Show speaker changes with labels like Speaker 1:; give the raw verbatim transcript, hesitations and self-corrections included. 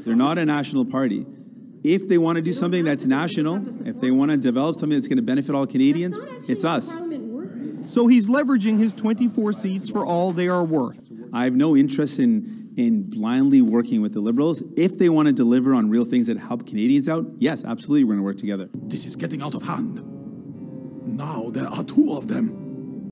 Speaker 1: They're not a national party. If they want to do something that's national, if they want to develop something that's going to benefit all Canadians, it's us.
Speaker 2: So he's leveraging his twenty-four seats for all they are worth.
Speaker 1: I have no interest in, in blindly working with the Liberals. If they want to deliver on real things that help Canadians out, yes, absolutely, we're going to work together.
Speaker 3: This is getting out of hand. Now there are two of them.